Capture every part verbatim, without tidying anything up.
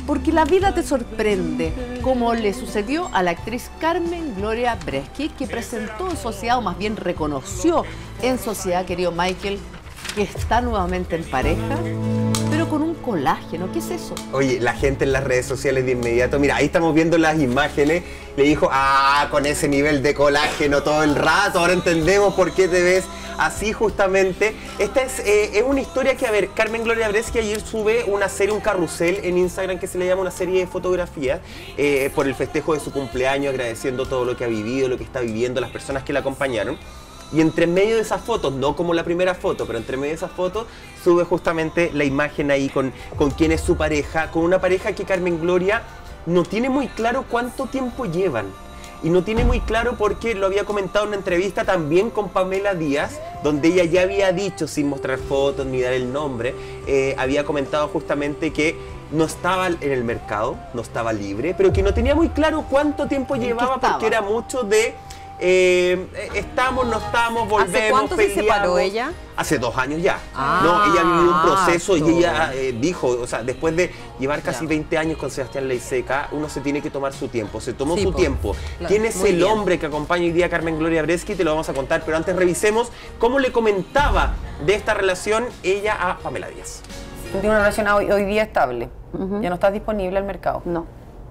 porque la vida te sorprende, como le sucedió a la actriz Carmen Gloria Bresky, que presentó en sociedad, o más bien reconoció en sociedad, querido Michael, que está nuevamente en pareja, pero con un colágeno. ¿Qué es eso? Oye, la gente en las redes sociales de inmediato, mira, ahí estamos viendo las imágenes, le dijo, ah, con ese nivel de colágeno todo el rato, ahora entendemos por qué te ves así justamente. Esta es, eh, es una historia que, a ver, Carmen Gloria Bresky ayer sube una serie, un carrusel en Instagram que se le llama una serie de fotografías eh, por el festejo de su cumpleaños, agradeciendo todo lo que ha vivido, lo que está viviendo, las personas que la acompañaron. Y entre medio de esas fotos, no como la primera foto, pero entre medio de esas fotos, sube justamente la imagen ahí con, con quién es su pareja, con una pareja que Carmen Gloria no tiene muy claro cuánto tiempo llevan. Y no tiene muy claro porque lo había comentado en una entrevista también con Pamela Díaz, donde ella ya había dicho, sin mostrar fotos ni dar el nombre, eh, había comentado justamente que no estaba en el mercado, no estaba libre, pero que no tenía muy claro cuánto tiempo llevaba porque era mucho de... Eh, estamos, no estamos, volvemos. ¿Hace cuánto se separó ella? Hace dos años ya. Ah, no, ella vivió un proceso todo. y ella eh, dijo, o sea, después de llevar casi ya. veinte años con Sebastián Leiseca, uno se tiene que tomar su tiempo. Se tomó sí, su po. tiempo. Claro, ¿quién es el bien. hombre que acompaña hoy día a Carmen Gloria Bresky? Te lo vamos a contar, pero antes revisemos cómo le comentaba de esta relación ella a Pamela Díaz. Tú tienes una relación hoy, hoy día estable. Uh-huh. Ya no estás disponible al mercado. No.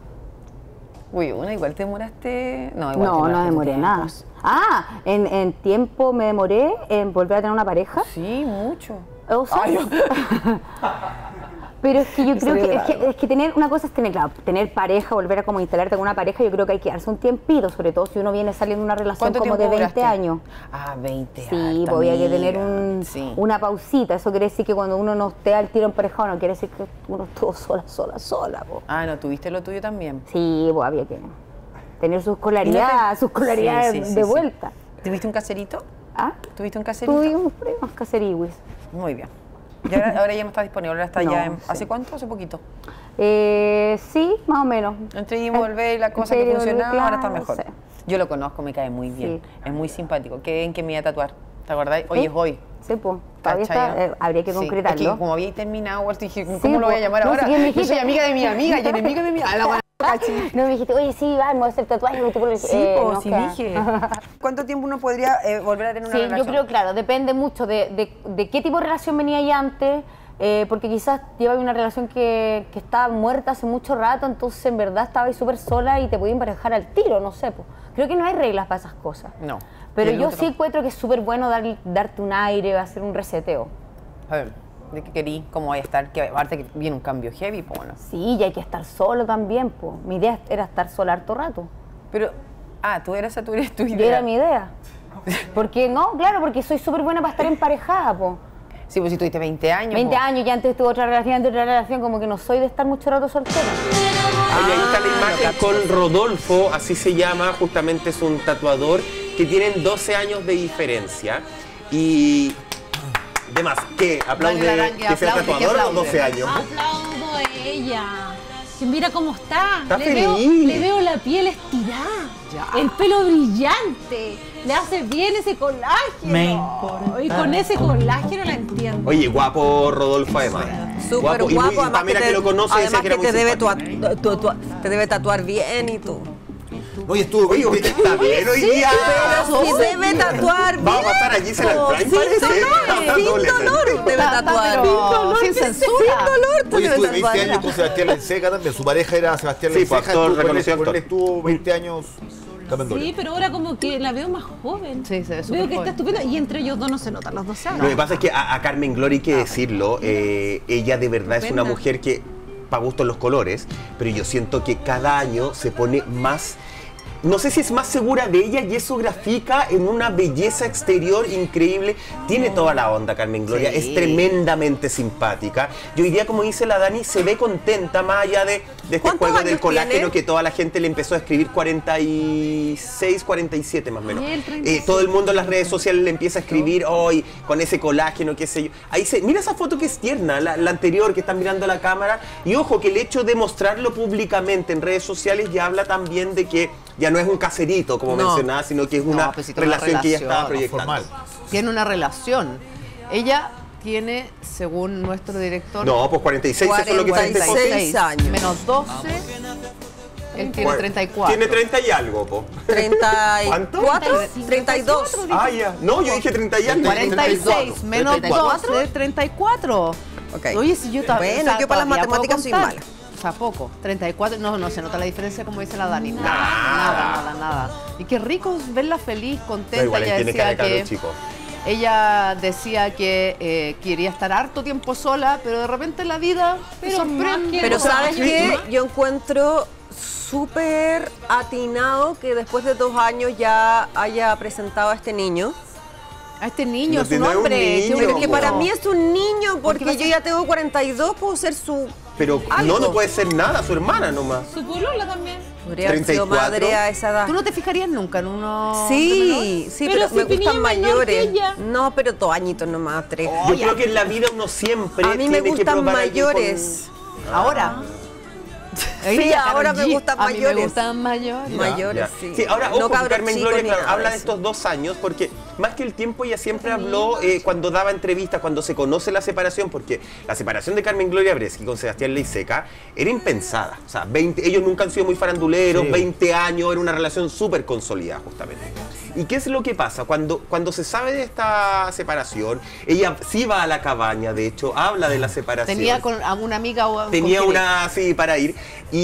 Uy, bueno, igual te demoraste... No, igual no, te no demoré nada. Ah, en, en tiempo me demoré en volver a tener una pareja. Sí, mucho. O sea, Ay, pero es que yo creo que es, que es que tener una cosa es tener, claro, tener pareja, volver a como instalarte con una pareja, yo creo que hay que darse un tiempito, sobre todo si uno viene saliendo de una relación como de veinte años. Ah, veinte Sí, pues había que tener un, sí. una pausita. Eso quiere decir que cuando uno no esté al tiro en pareja, no quiere decir que uno estuvo sola, sola, sola. Po. Ah, ¿no tuviste lo tuyo también? Sí, pues había que tener sus escolaridades, sus escolaridades sí, sí, sí, de sí, vuelta. Sí. ¿Tuviste un caserito? ¿Ah? ¿Tuviste un caserito? Tuvimos unos caseriwis. Muy bien. Y ahora, ahora ya no está disponible, ahora está no, ya en... Sí. ¿Hace cuánto? ¿Hace poquito? Eh, sí, más o menos. Entre ir y volver y la cosa que funcionaba, claro, ahora está mejor. Sí. Yo lo conozco, me cae muy bien. Sí. Es muy simpático. ¿Qué, ¿En qué me iba a tatuar? ¿Te acordás? Hoy ¿Sí? es hoy. Sí, pues. Todavía está, eh, habría que sí. concretarlo. Es que como había terminado, dije, ¿cómo sí, lo voy a llamar no, ahora? Si yo dijiste, soy amiga de mi amiga y enemiga de mi amiga. No, me dijiste, oye, sí, va, me voy a hacer tatuaje. Sí, eh, pues, no, sí dije. ¿Cuánto tiempo uno podría eh, volver a tener una sí, relación? Yo creo, claro, depende mucho de, de, de qué tipo de relación venía ahí antes, eh, porque quizás llevaba una relación que, que estaba muerta hace mucho rato, entonces en verdad estaba ahí súper sola y te podía emparejar al tiro, no sé. Pues. Creo que no hay reglas para esas cosas. No. Pero yo sí encuentro que es súper bueno dar, darte un aire, hacer un reseteo. A ver, ¿de qué querí? ¿Cómo voy a estar? Que aparte que viene un cambio heavy, pues bueno. Sí, y hay que estar solo también, pues. Mi idea era estar sola harto rato. Pero, ah, tú eras, tú eres tu idea. Yo era mi idea. Porque no, claro, porque soy súper buena para estar emparejada, pues. Sí, pues si tuviste veinte años. veinte po. años, ya antes tuve otra relación, antes otra relación, como que no soy de estar mucho rato soltera. Ah, y ahí está la imagen con Rodolfo, así se llama, justamente es un tatuador que tienen doce años de diferencia. Y demás, ¿qué? ¿Aplaude que sea tatuador a los doce años? Aplaudo a ella. Que mira cómo está. Está le, feliz. veo, le veo la piel estirada, ya. El pelo brillante. Le hace bien ese colágeno. Me importa. Y con ese colágeno la entiendo. Oye, guapo Rodolfo además. Súper guapo, guapo, además Pamela que, te, que lo conoce además que, era que muy te, debe tu, simpático. tu, tu, te debe tatuar bien y tú. Oye, estuvo Oye, usted está bien hoy día. Pero sí debe tatuar bien. Vamos a pasar allí en el Prime, sin parece. dolor, sin dolor debe tatuar. Sin dolor, sin censura. Sin dolor tú Oye, debes estuve veinte tatuar. años con Sebastián Leiseca también. Su pareja era Sebastián Sí, Leiseca. pues, actor, estuvo, reconocido con él actor. estuvo veinte años. Sí, pero ahora como que la veo más joven. Sí, se ve súper Veo que joven. está estupenda y entre ellos dos no se notan los doce años. Lo que pasa es que a, a Carmen Gloria hay que decirlo, eh, ella de verdad es una mujer que, para gusto los colores, pero yo siento que cada año se pone más... No sé si es más segura de ella y eso grafica en una belleza exterior increíble. Tiene toda la onda Carmen Gloria, sí. Es tremendamente simpática. Y hoy día, como dice la Dani, se ve contenta más allá de, de este juego del colágeno tiene? Que toda la gente le empezó a escribir cuarenta y seis, cuarenta y siete más o menos. Eh, todo el mundo en las redes sociales le empieza a escribir hoy con ese colágeno, qué sé yo. Ahí se, mira esa foto que es tierna, la, la anterior que están mirando a la cámara. Y ojo, que el hecho de mostrarlo públicamente en redes sociales ya habla también de que ya no es un caserito, como no. mencionaba, sino que es una, no, pues, si relación, una relación que ella estaba proyectando. Tiene una relación. Ella tiene, según nuestro director... No, pues cuarenta y seis, eso es lo que cuarenta y seis años. Menos doce, él tiene treinta y cuatro. Tiene treinta y algo, po. treinta y cuatro, treinta y dos. Ah, ya. No, yo dije treinta y algo. cuarenta y seis menos doce, treinta y cuatro. Ok. Oye, si yo también. Bueno, yo para las matemáticas soy mala. O sea, poco. treinta y cuatro, no, no se nota la diferencia como dice la Dani. Nada, nada, nada, nada. Y qué rico verla feliz, contenta. Igual, ella tiene decía cara de que cabro chico. ella decía que eh, quería estar harto tiempo sola, pero de repente la vida Pero sorprende. Pero Dos ¿sabes años qué? más. Yo encuentro súper atinado que después de dos años ya haya presentado a este niño. A este niño, No, es un no es un hombre. niño, qué Pero que bonito. para mí es un niño porque va a yo ser- ya tengo cuarenta y dos, puedo ser su... Pero Algo. no, no puede ser nada, su hermana nomás. Su polola también. Podría haber sido treinta y cuatro. madre a esa edad. ¿Tú no te fijarías nunca en uno? Sí, sí, Pero pero, si me Pinilla gustan es menor que mayores. ella. No, pero dos añitos nomás, tres. Yo creo que en la vida uno siempre A mí tiene me que gustan probar a alguien con- mayores. Ahora. Sí, ahora me G. gustan A mí me mayores. gustan mayores. Ya, Mayores, ya. sí. ahora, No ojo, cabros Carmen chicos Gloria, ni claro, nada habla de de eso. estos dos años, porque más que el tiempo ella siempre habló eh, cuando daba entrevistas, cuando se conoce la separación, porque la separación de Carmen Gloria Bresky con Sebastián Leiseca era impensada. O sea, veinte, ellos nunca han sido muy faranduleros, Sí. veinte años, era una relación súper consolidada justamente. ¿Y qué es lo que pasa? Cuando, cuando se sabe de esta separación, ella sí va a la cabaña, de hecho, habla de la separación. Tenía con alguna amiga o Tenía con una así para ir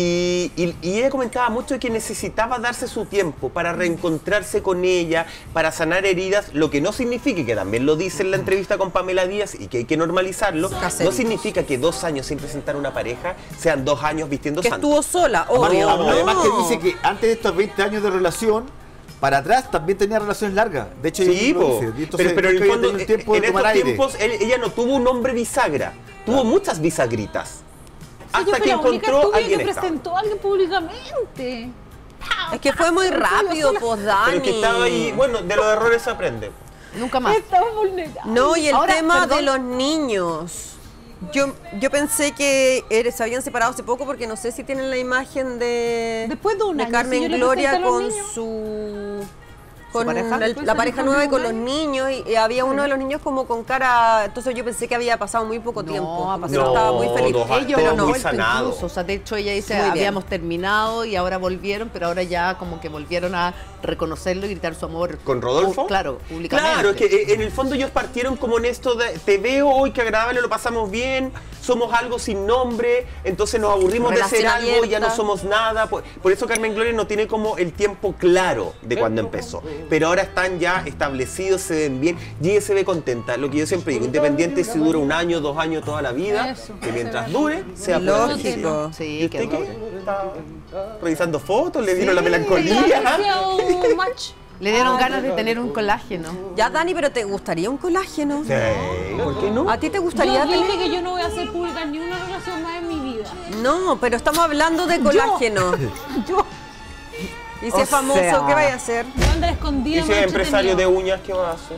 y, y, y ella comentaba mucho de que necesitaba darse su tiempo para reencontrarse con ella, para sanar heridas, lo que no significa, y que también lo dice en la entrevista con Pamela Díaz y que hay que normalizarlo, no Caseritos. significa que dos años sin presentar una pareja sean dos años vistiendo Que santo. estuvo sola, Además, obvio. además No. que dice que antes de estos veinte años de relación, para atrás también tenía relaciones largas. De hecho, Sí, ella mismo po. dice. Y entonces pero, pero en el nunca había fondo, tenido el tiempo en de tomar estos aire. tiempos él- ella no tuvo un hombre bisagra, tuvo muchas bisagritas. Yo Hasta fui que la única encontró a estúpida alguien que estable. presentó a alguien públicamente. Es que fue muy rápido, pues, Dani. Pero que estaba ahí, bueno, de los errores se aprende. Nunca más. Estaba vulnerable. No, y el Ahora, tema perdón. de los niños. Yo, yo pensé que er- se habían separado hace poco porque no sé si tienen la imagen de, Después de un de año, Carmen si yo le Gloria presenté a los con niños. su con pareja? el- Después la se pareja fue nueva y con con un los año. niños y, y había uno de los niños como con cara, entonces yo pensé que había pasado muy poco No, tiempo, ha como que pasado- no estaba muy feliz. dos años. Ellos Todo han muy vuelto sanado. incluso, o sea, de hecho ella dice, Muy bien. habíamos terminado y ahora volvieron, pero ahora ya como que volvieron a reconocerlo y gritar su amor. ¿Con Rodolfo? Pu- Claro, públicamente. Claro, es que eh, en el fondo ellos partieron como en esto de te veo hoy, qué agradable, lo pasamos bien, somos algo sin nombre, entonces nos aburrimos de ser Relación algo y ya no abierta. somos nada. Por, por eso Carmen Gloria no tiene como el tiempo claro de cuando empezó. Pero ahora están ya establecidos, se ven bien y ella se ve contenta. Lo que yo siempre digo, independiente si dura un año, dos años, toda la vida, Eso, que mientras se dure, sea Lógico. ¿Y Sí, usted qué qué? horror. ¿Está revisando fotos? ¿Le vino la Había melancolía? un match. Le dieron ganas de tener un colágeno. Ya, Dani, pero ¿te gustaría un colágeno? Sí, ¿por qué no? ¿A ti te Yo gustaría dije tener? que yo no voy a hacer pública ni una relación más en mi vida. No, pero estamos hablando de colágeno. Yo Y si O es famoso, sea. ¿qué vaya a hacer? voy a andar escondida. ¿Y si más es empresario de entretenido. uñas, qué va a hacer?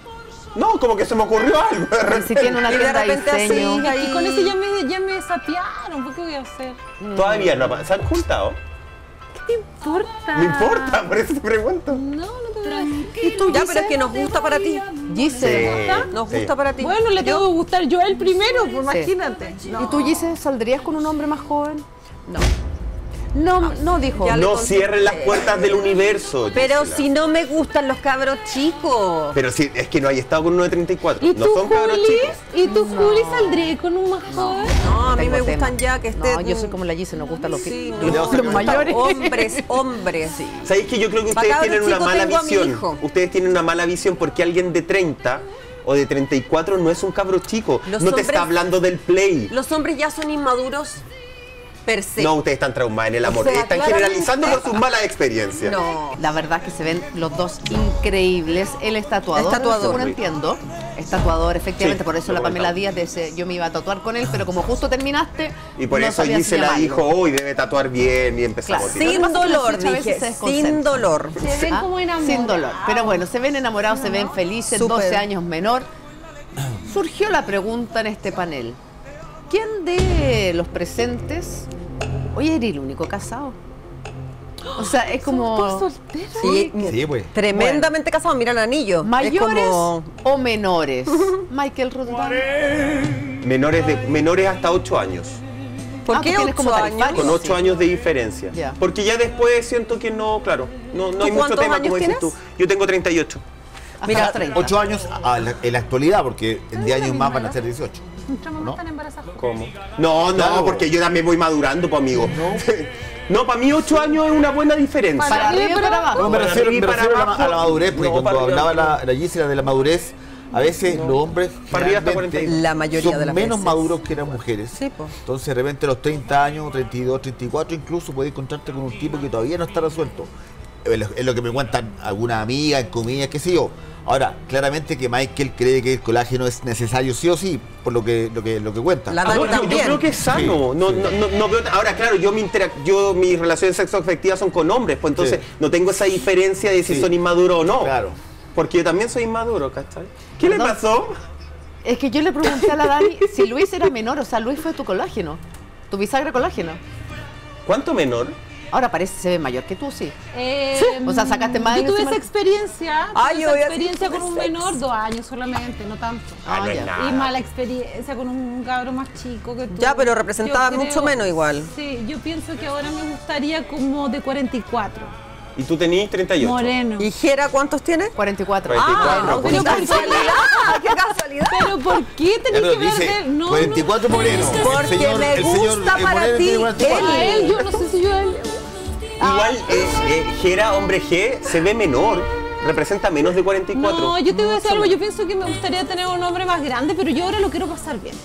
No, como que se me ocurrió algo. de Si repente. tiene una Y de tienda de repente así, diseño. ahí- Y con eso ya me, ya me sapearon. ¿Por qué voy a hacer? Todavía no ha- ¿Se han juntado? ¿Qué te importa? No importa, por eso te pregunto. No, no te voy a decir. Ya, pero es que nos gusta para ti. Gise, Nos Sí. gusta para ti. Bueno, le tengo que gustar yo a él primero, pues imagínate. ¿y tú, Gise, saldrías con un hombre más joven? No. No, no dijo. Ya le No contesté. cierren las puertas del universo. Pero Gisela. si no me gustan los cabros chicos. Pero si es que no hay estado con uno de treinta y cuatro. ¿Y No tú, son cabros Juli? chicos. ¿Y tú, Juli, saldré con un más joven? No, a mí Tengo me tema. gustan ya que estén. No, yo soy como la Gise, nos gustan los, Sí, los- no, le los vamos a comentar. mayores. Hombres, hombres. ¿Sabéis que yo creo que Pa' ustedes cabros tienen una chicos mala tengo a mi visión? hijo. Ustedes tienen una mala visión porque alguien de treinta o de treinta y cuatro no es un cabro chico. Los no te hombres- está hablando del play. Los hombres ya son inmaduros per se. No, ustedes están traumados en el amor. O sea, están claramente- generalizando por sus malas experiencias. No. La verdad es que se ven los dos increíbles. Él es tatuador, Es tatuador. según entiendo. Es tatuador, efectivamente. Sí, por eso lo la Pamela comentamos. Díaz dice, yo me iba a tatuar con él, pero como justo terminaste, Y por no eso sabía si Gisela llamarlo. dijo, hoy debe tatuar bien y empezamos. Claro. a tirar. Sin Lo que pasa es que dolor, muchas veces dije. se desconcentra. Sin dolor. Se ven Ah, como enamorados. sin dolor. Pero bueno, se ven enamorados, se ven felices, Súper. doce años menor. Surgió la pregunta en este panel. ¿Quién de los presentes, oye, eres el único casado? O sea, es como... ¿Todos solteros? Sí, Sí, pues. tremendamente casados, mira el anillo. ¿Mayores Es como... o menores? Michael Roldán. Menores, de, menores hasta ocho años. ¿Por Ah, qué tú tienes como ocho tarifario. años? Con ocho Sí. años de diferencia. Ya. Porque ya después siento que no, claro, no, no ¿Tú hay mucho cuántos tema, años como dices tienes? tú. Yo tengo treinta y ocho. Hasta Mira, los treinta. Ocho años a la- en la actualidad, porque en diez años más van a ser dieciocho. Nuestra mamá ¿No? está embarazada. ¿Cómo? No, no, Claro. porque yo también voy madurando, pues, amigo. No, para mí ocho años es una buena diferencia. Para arriba y para abajo. No, me Para refiero, arriba me y para refiero a, la, abajo. a la madurez, porque No, para cuando arriba. hablaba la, la Gisela de la madurez, a veces los hombres Para arriba hasta generalmente cuarenta y dos. La mayoría son de las menos veces. maduros que las mujeres. Sí, po. Entonces, de repente, a los treinta años, treinta y dos, treinta y cuatro, incluso puedes encontrarte con un tipo que todavía no está resuelto. Es lo- es lo que me cuentan algunas amigas, en comillas, qué sé yo. Ahora, claramente que Michael cree que el colágeno es necesario sí o sí, por lo que, lo que, lo que cuenta. La Ah, no, Dani yo, yo también. creo que es sano. Sí, no, sí. No, no, no veo- ahora, claro, yo, mi interac- yo mis relaciones sexoafectivas son con hombres, pues entonces Sí. no tengo esa diferencia de si Sí. son inmaduros o no. Claro. Porque yo también soy inmaduro, ¿cachai? ¿Qué le Perdón. pasó? Es que yo le pregunté a la Dani si Luis era menor, o sea, Luis fue tu colágeno, tu bisagra colágeno. ¿Cuánto menor? Ahora parece se ve mayor que tú, sí. Eh, O sea, sacaste más Yo en tuve encima- esa experiencia, Ay, tuve yo esa voy a decir experiencia con un sexo. menor, dos años solamente, no tanto. Ah, no es ya. nada. Y mala experiencia con un cabro más chico que tú. Ya, pero representaba Yo mucho menos igual. Sí, yo pienso que ahora me gustaría como de cuarenta y cuatro. Y tú tenías treinta y ocho. Moreno. ¿Y Jera cuántos tiene? cuarenta y cuatro. cuarenta y cuatro. Ah, pues. pero qué ¿por qué? casualidad, qué casualidad. Pero ¿por qué tenés Pero que ver dice de.? No, cuarenta y cuatro no. moreno. Porque El señor- me el señor, gusta eh, para Moreno ti tiene cuarenta y cuatro. A él, yo no sé si yo a él. Igual, eh, eh, Jera, hombre G, se ve menor. Representa menos de cuarenta y cuatro. No, yo te voy a decir algo, yo pienso que me gustaría tener un hombre más grande, pero yo ahora lo quiero pasar bien.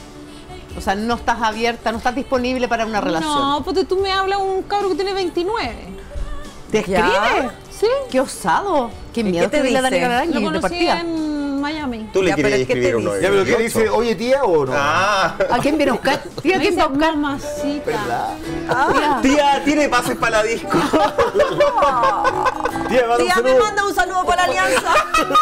O sea, no estás abierta, no estás disponible para una relación. No, porque tú me hablas un cabro que tiene veintinueve. ¿Te Ya. escribe? ¿Sí? Qué osado. Qué miedo qué que te vi la Dani dice? Galarangui Lo de conocí partida. en Miami. Tú le Ya, querías pero ¿qué te escribir uno de dice? Ya, pero ¿qué veintiocho. dice? Oye, tía o no? Ah, ¿A quién viene a buscar? Tía, Me ¿quién va a dice, buscar? mamacita. ¿Verdad? Tía. tía, tiene pases para la disco. Tía, manda un Tía, me saludo. manda un saludo para la alianza.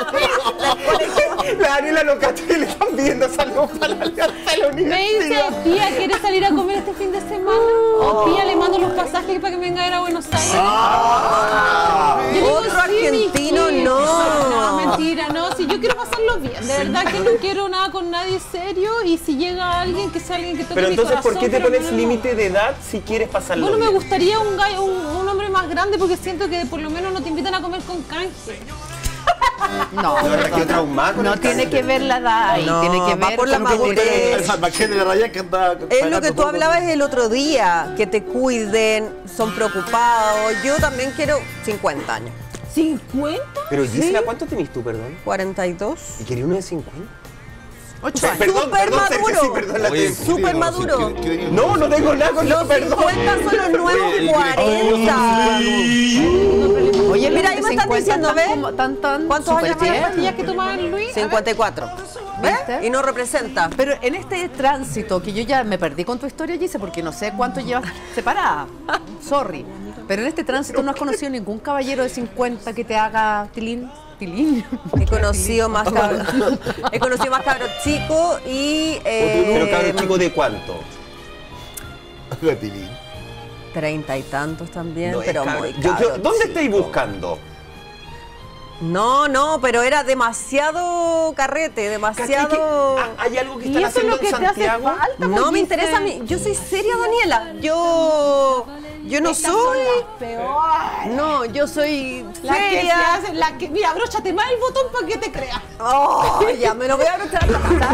La Daniela lo cacha que le están pidiendo saludos para la alianza de la Me universidad. dice, tía, ¿quieres salir a comer este fin de semana? O tía, le mando los pasajes para que me venga a ver a Buenos Aires. Yo le digo, Otro "Sí, argentino, mijito". no. No, mentira, no. Si yo quiero pasarlo bien, de verdad que no quiero nada con nadie serio. Y si llega alguien, que sea alguien que toque Pero mi entonces, ¿por corazón, qué te pero pones no, no, no. límite de edad si quieres pasarlo Bueno, me bien? gustaría un, gallo, un, un hombre más grande porque siento que por lo menos no te invitan a comer con canje. No, La verdad que perdón. traumada con No el tiene cáncer. que ver la edad ahí, No, tiene que va ver por la con madurez. El salvajero de la raya que anda Es lo pagando que tú todo. hablabas el otro día, que te cuiden, son preocupados. Yo también quiero cincuenta años. ¿cincuenta? Pero Gisela, ¿cuánto tenés tú, perdón? cuarenta y dos. ¿Y quería uno de cincuenta? ocho años. Perdón, Súper perdón, Sergio, maduro. sí, perdón, la Oye, te- Súper ¿qué- maduro. qué- qué- qué- No, no tengo nada con Los eso, perdón. cincuenta son los nuevos Oye, el cuarenta. Oye, Mira, los ahí de me están cincuenta diciendo, están ¿ves? como- Tan, tan, ¿Cuántos súper años más? bien. ¿Las pastillas que tomaba el Luis? A ver. cincuenta y cuatro. ¿Ves? ¿Viste? Y no representa. Pero en este tránsito, que yo ya me perdí con tu historia, Gise, porque no sé cuánto llevas separada. Sorry. Pero en este tránsito no has conocido ningún caballero de cincuenta que te haga tilín. Tilín. He conocido más cabros. He conocido más cabros chicos y. eh, Pero cabrón, chico, ¿de cuánto? Gatilín. Treinta y tantos también, No, es pero cabrón. muy Yo- yo- cabros ¿Dónde chicos. estáis buscando? No, no, pero era demasiado carrete, ¿Cachai demasiado. que ha- ¿Hay algo que Y están eso es haciendo lo que en te hace Santiago? falta. No pues, me interesa a Giselle. mí. Yo soy seria, Daniela. Yo. Yo no soy. Peor. No, yo soy La que se seria. hace, la que, mira, abróchate más el botón para que te creas. Oh, ya me lo voy a abrochar.